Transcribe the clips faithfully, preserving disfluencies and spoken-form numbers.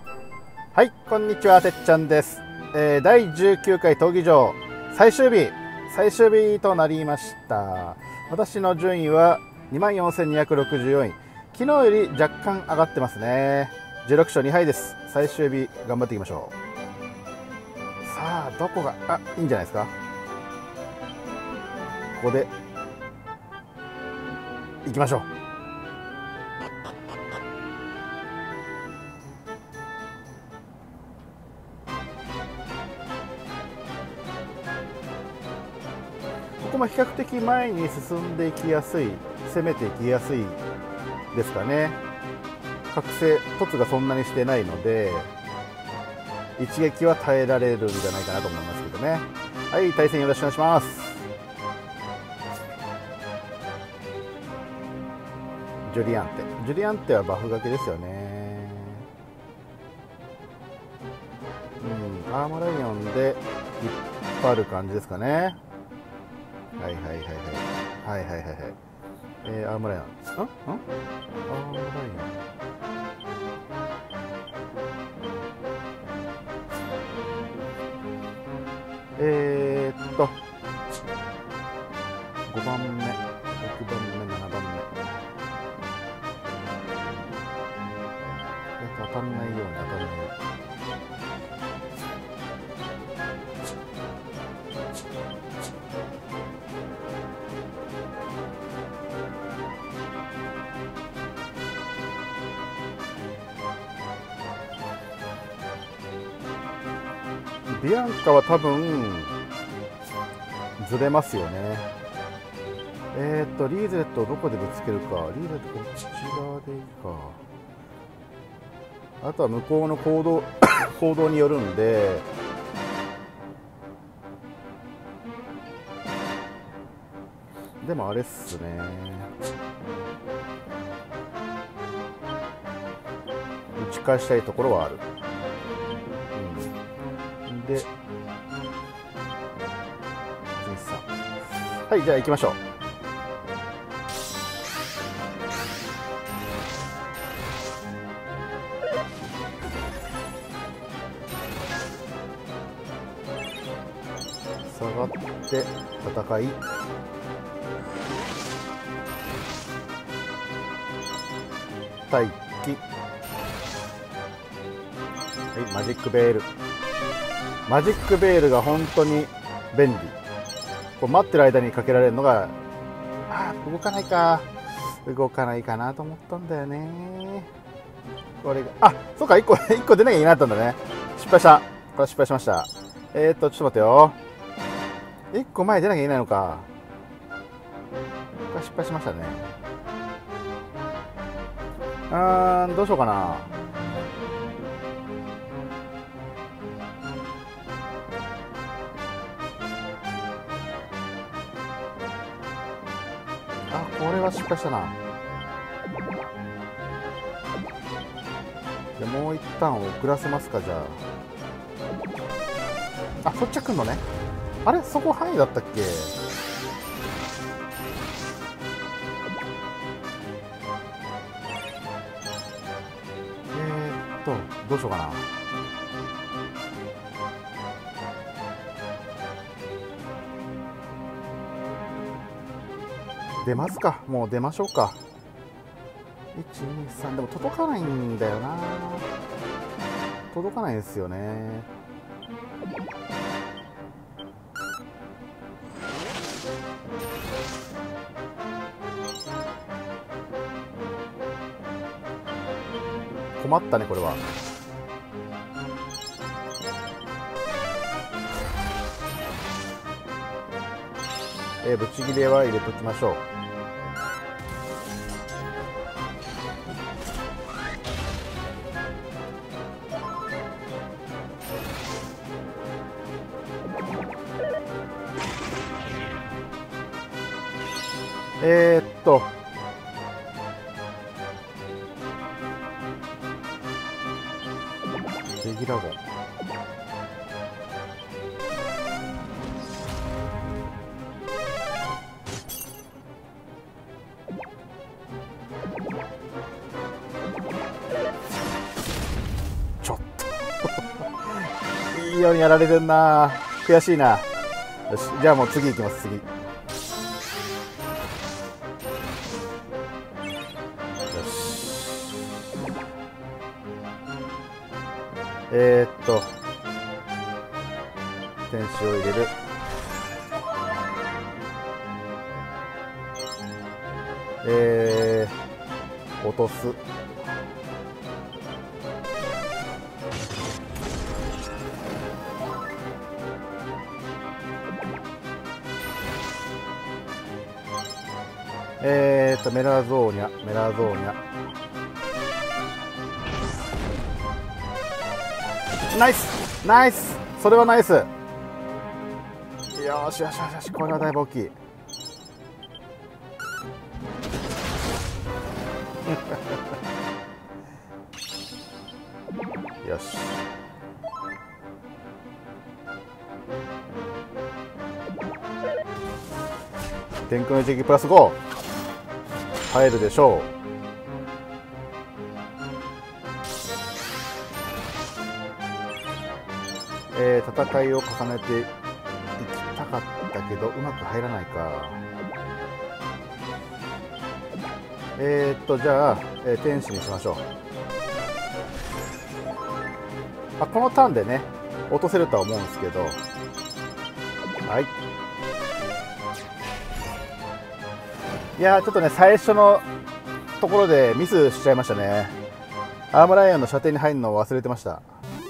はい、こんにちは、てっちゃんです。えー、だいじゅうきゅうかい闘技場最終日、最終日となりました。私の順位は にまんよんせんにひゃくろくじゅうよんい。昨日より若干上がってますね。じゅうろくしょうにはいです。最終日、頑張っていきましょう。さあ、どこが、あ、いいんじゃないですか。ここで、行きましょう。ここも比較的前に進んでいきやすい、攻めていきやすいですかね。覚醒凸がそんなにしてないので一撃は耐えられるんじゃないかなと思いますけどね。はい、対戦よろしくお願いします。ジュリアンテジュリアンテはバフがけですよね。うん、アーマーライオンで引っ張る感じですかね。はいはいはいはいはいはいはいはい。えー、アームライオン。んんアームライオン。えーっと、ごばんめ、ろくばんめ、ななばんめ。当たんないように当たんないように。ビアンカは多分ずれますよね。えー、っとリーゼレットをどこでぶつけるか。リーゼレットこっち側でいいか。あとは向こうの行動行動によるんで、でもあれっすね、打ち返したいところはある。で、はい、じゃあ行きましょう。下がって戦い。待機。はい、マジックベール。マジックベールが本当に便利。こう待ってる間にかけられるのが、あー、動かないか。動かないかなと思ったんだよね。これが、あ、そうか、いっこ、いっこ出なきゃいけなかったんだね。失敗した。これ失敗しました。えーっと、ちょっと待ってよ。いっこまえ出なきゃいけないのか。これ失敗しましたね。うーん、どうしようかな。あ、これは失敗したな。じゃもう一旦遅らせますか。じゃあ、あ、そっち来んのね。あれ、そこ範囲だったっけ。えー、っとどうしようかな。出ますか。もう出ましょうか。いちにさんでも届かないんだよな。届かないんですよね。困ったねこれは。えー、ぶち切れは入れときましょう。えー、っとレギュラゴン。ちょっいいようにやられてんな。悔しいな。よし、じゃあもう次行きます。次。よし。えー、っと天使を入れる。えー、落とす。えーとメラゾーニャメラゾーニャナイスナイス、それはナイス。よしよしよしよし、これはだいぶ大きい。よし、天空の一撃プラスご入るでしょう。えー、戦いを重ねていきたかったけどうまく入らないか。えー、っとじゃあ、えー、天使にしましょう。あ、このターンでね落とせるとは思うんですけど、はい。いやー、ちょっとね最初のところでミスしちゃいましたね。アームライオンの射程に入るのを忘れてました。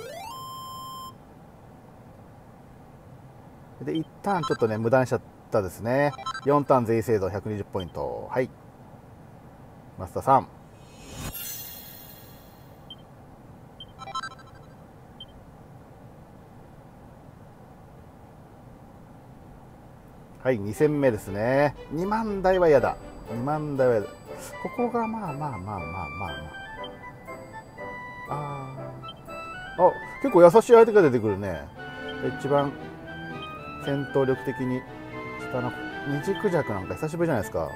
で一旦ちょっとね無駄にしちゃったですね。よんターン全員精度ひゃくにじゅうポイント。はい、増田さん。はい、に戦目ですね。にまん台は嫌だ。にまん台は嫌だ。ここがまあまあまあまあまあまあ。ああ、結構優しい相手が出てくるね。一番戦闘力的に下の二軸弱なんか久しぶりじゃないですか。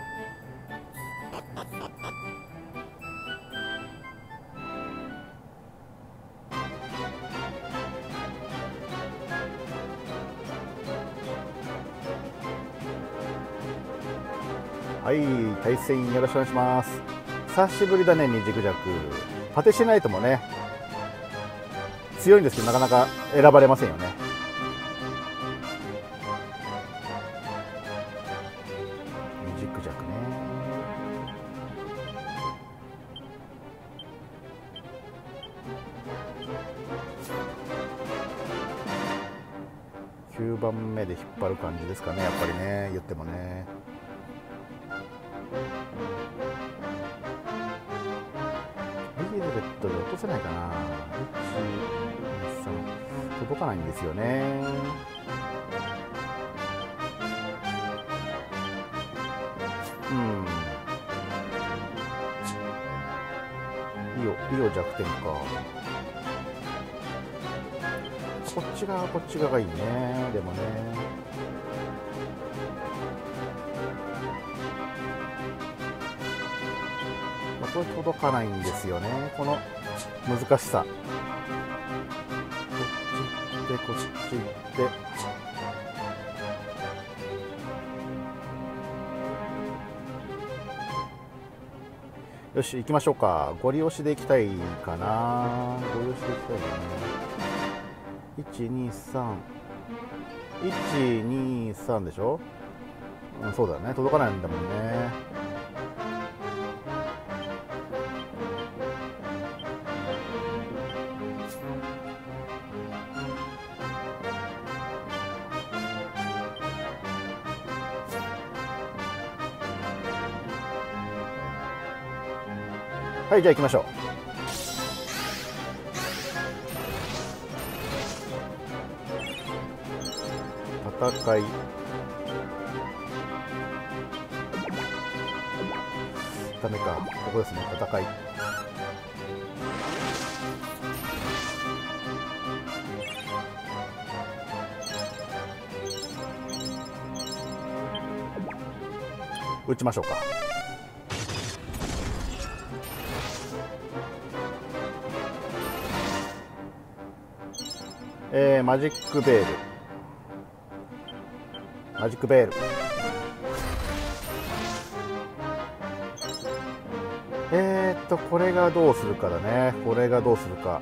はい、対戦よろしくお願いします。久しぶりだね、二軸弱。パティシナイトもね強いんですけどなかなか選ばれませんよね。二軸弱ね。きゅうばんめで引っ張る感じですかね、やっぱりね、言ってもね。リーゼレットで落とせないかな。いち、に、さん届かないんですよね。うん、イオイオ弱点か。こっち側こっち側がいいね。でもね、まあ、これ届かないんですよね、この難しさ。こっち行ってこっち行って、よし行きましょうか。ゴリ押しでいきたいかな。ゴリ押しでいきたいね。いちにさん いちにさんでしょ。うん、そうだよね、届かないんだもんね。はい、じゃあ行きましょう。戦い、ダメか、ここですね、戦い。打ちましょうか。 えー、マジックベールマジックベールえーっとこれがどうするかだね。これがどうするか。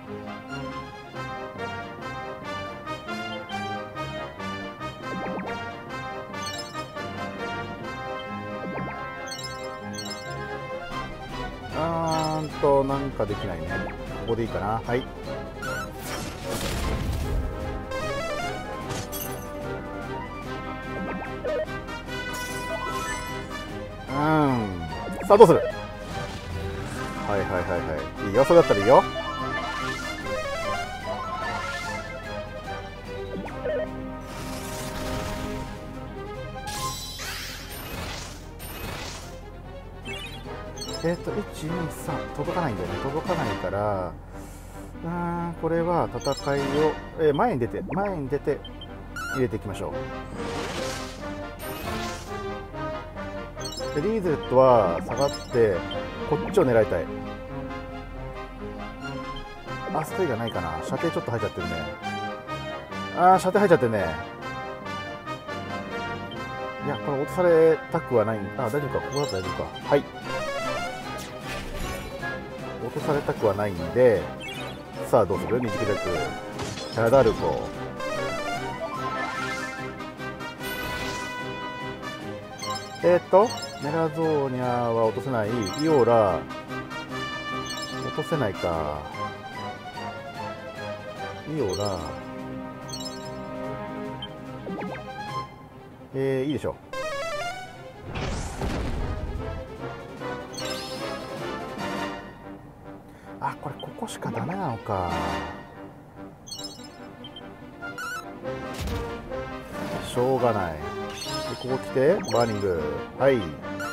あーんとなんかできないね。ここでいいかな。はい。うん。さあどうする。はいはいはいはい。いいよ、それだったらいいよ。えっ、ー、といちにさん届かないんだよね。届かないから、うーんこれは戦いを、えー、前に出て前に出て入れていきましょう。でリーゼットは下がってこっちを狙いたい。あ、ステイがないかな。射程ちょっと入っちゃってるね。あー、射程入っちゃってるね。いや、これ落とされたくはない。あ、大丈夫か。ここだと大丈夫か。はい。落とされたくはないんで、さあどうする。短くキャダルコ。えー、っとメラゾーニャは落とせない。イオラ落とせないか。イオラえー、いいでしょう。あ、これここしかダメなのか。しょうがない。でここ来てバーニング。はい。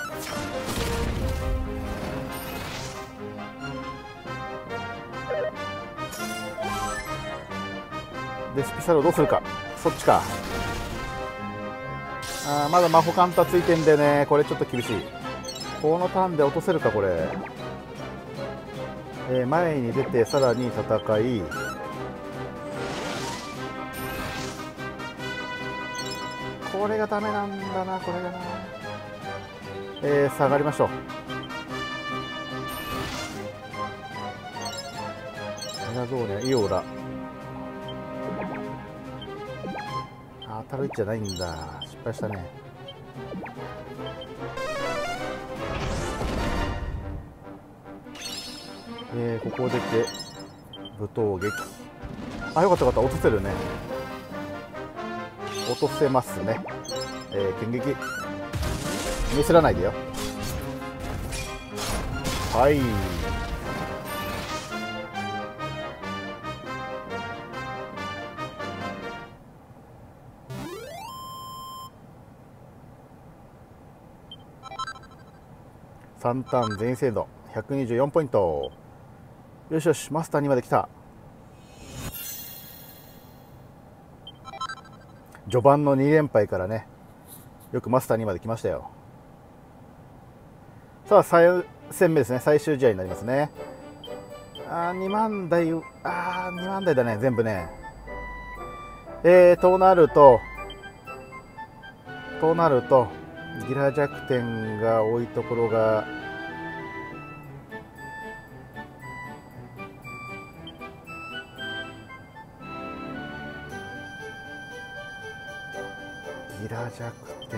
でスピサロどうするか。そっちか。あー、まだ魔法カンタついてんでね。これちょっと厳しい。このターンで落とせるかこれ。えー、前に出てさらに戦い、これがダメなんだな。これがな、えー、下がりましょう。メラゾーニャ、イオラ。あ、当たる位置じゃないんだ。失敗したね。えー、ここ出て武闘撃。あ、よかったよかった。落とせるね。落とせますね。えー、剣撃ミスらないでよ。はい。さんターン全員精度ひゃくにじゅうよんポイント。よしよし、マスターにまで来た。序盤のに連敗からね、よくマスターにまで来ましたよ。さあさん戦目ですね。最終試合になりますね。あー、にまん台、あー、にまん台だね、全部ね。えー、となるととなるとギラ弱点が多いところがギラ弱点、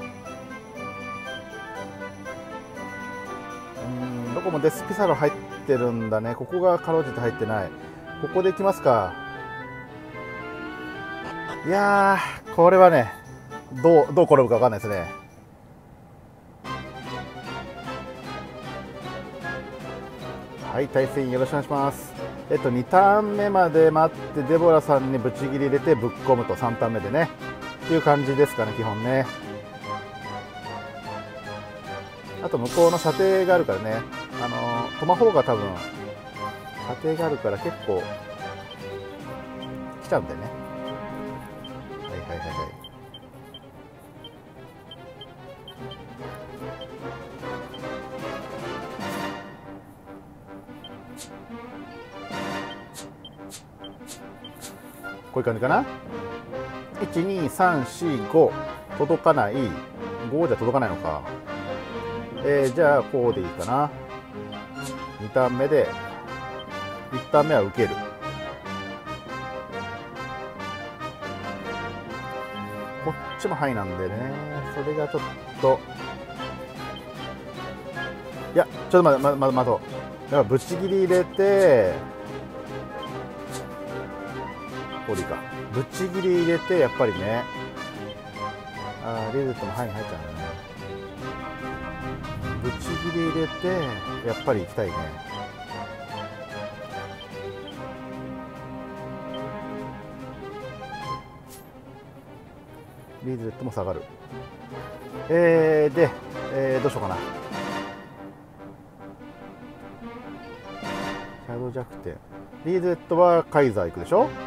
うーん、どこもデスピサロ入ってるんだね。ここがかろうじて入ってない。ここでいきますか。いやー、これはね、どうどう転ぶか分かんないですね。はい、対戦よろしくお願いします。えっとにターン目まで待ってデボラさんにぶち切り入れてぶっ込むと、さんターン目でねっていう感じですかね、基本ね。あと向こうの射程があるからね、あのトマホーが多分射程があるから結構来ちゃうんだよね。はいはいはいはい。 ういう感じかな。いちにさんしご届かない。ごじゃ届かないのか。えー、じゃあこうでいいかな。にターン目でいちターン目は受ける。こっちも範囲なんでね、それがちょっと、いやちょっと待って、まま待とう。だからぶち切り入れて、これいいか、ぶち切り入れて、やっぱりね、あーリズットも範囲に入っちゃうんだね。ぶち切り入れて、やっぱり行きたいね。リズレットも下がる。えー、で、えー、どうしようかな。シャドウ弱点。リズレットはカイザー行くでしょ。こ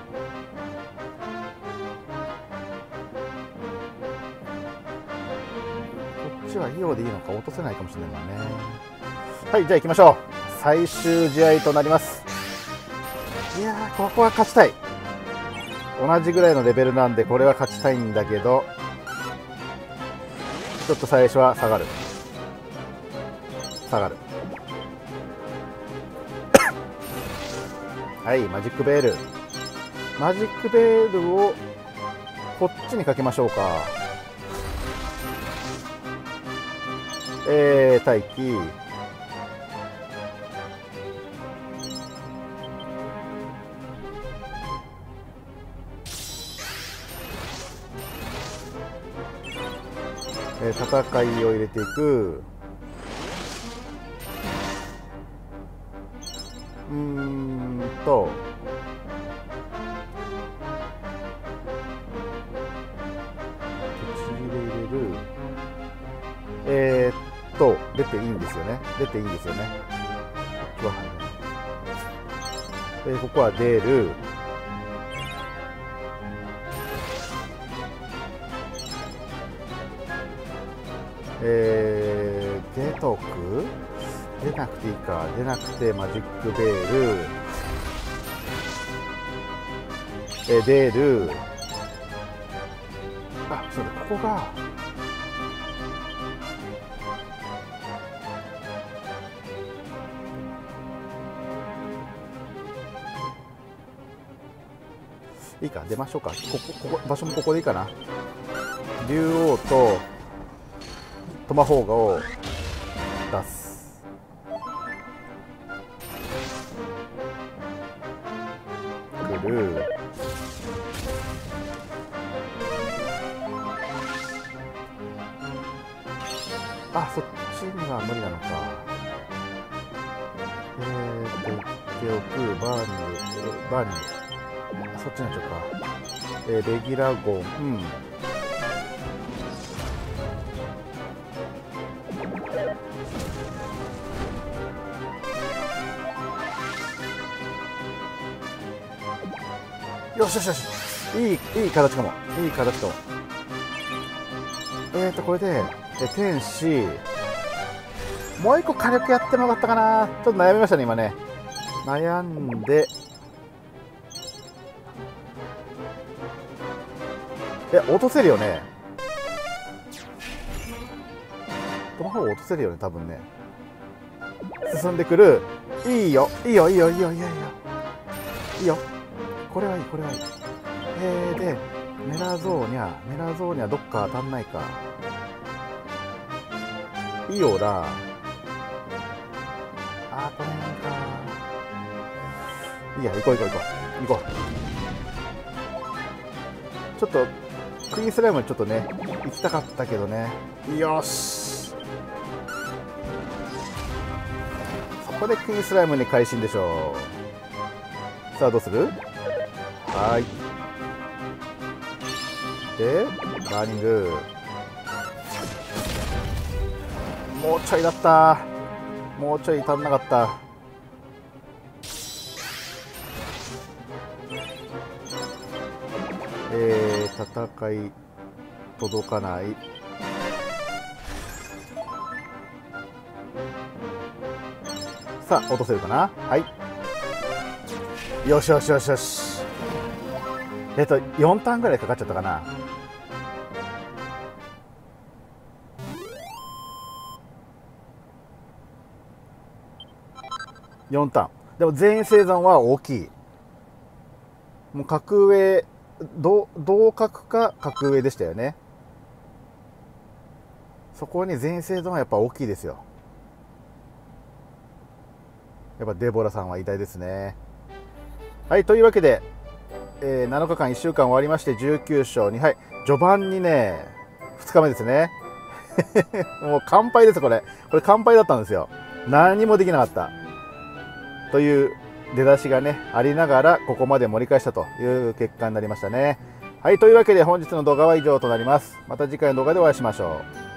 っちはイオでいいのか、落とせないかもしれないもんね。はい、じゃあ行きましょう。最終試合となります。いやー、ここは勝ちたい。同じぐらいのレベルなんで、これは勝ちたいんだけど、ちょっと最初は下がる。下がる。はい、マジックベール。マジックベールをこっちにかけましょうか。えー、待機。えー、戦いを入れていく。うーんと口入れ入れる。えー、っと出ていいんですよね。出ていいんですよね。こっちは入る。えー、ここは出る。えー、出とく？出なくていいか。出なくてマジックベール。えー、出る。あ、そうだ、ここが。いいか、出ましょうか。ここ、ここ、場所もここでいいかな。竜王とトマホーガを出す。来る。あ、そっちには無理なのか。えーっと、言っておく。バーニー、バーニー。そっちになっちゃうか。えー、レギュラゴン。うん。よしよしよし。いい、いい形かも。いい形かも。えーと、これで、え天使。もう一個火力やってもよかったかな。ちょっと悩みましたね、今ね。悩んで。え、落とせるよね。この方落とせるよね、多分ね。進んでくる。いいよ、いいよ、いいよ、いいよ、いいよ、いいよ。いいよ。これはいい、これはいい。えー、で、メラゾーニャ、メラゾーニャどっか当たんないか。イオラ。あー、この辺か。いいや、行こう行こう行こう。行こう。ちょっと、クイーンスライムちょっとね、行きたかったけどね。よし。そこでクイーンスライムに会心でしょう。さあ、どうする？はい。で、バーニング。もうちょいだった。もうちょい足んなかった。えー、戦い届かない。さあ、落とせるかな。はい。よしよしよしよし。 えっとよんターンぐらいかかっちゃったかな。よんターン。でも全員生存は大きい。もう格上、同同格か格上でしたよね。そこに全員生存はやっぱ大きいですよ。やっぱデボラさんは偉大ですね。はい、というわけで、えー、なのかかんいっしゅうかん終わりましてじゅうきゅうしょうにはい。序盤にね、ふつかめですね。もう完敗です、これ。これ完敗だったんですよ。何もできなかった。という出だしがね、ありながら、ここまで盛り返したという結果になりましたね。はい、というわけで本日の動画は以上となります。また次回の動画でお会いしましょう。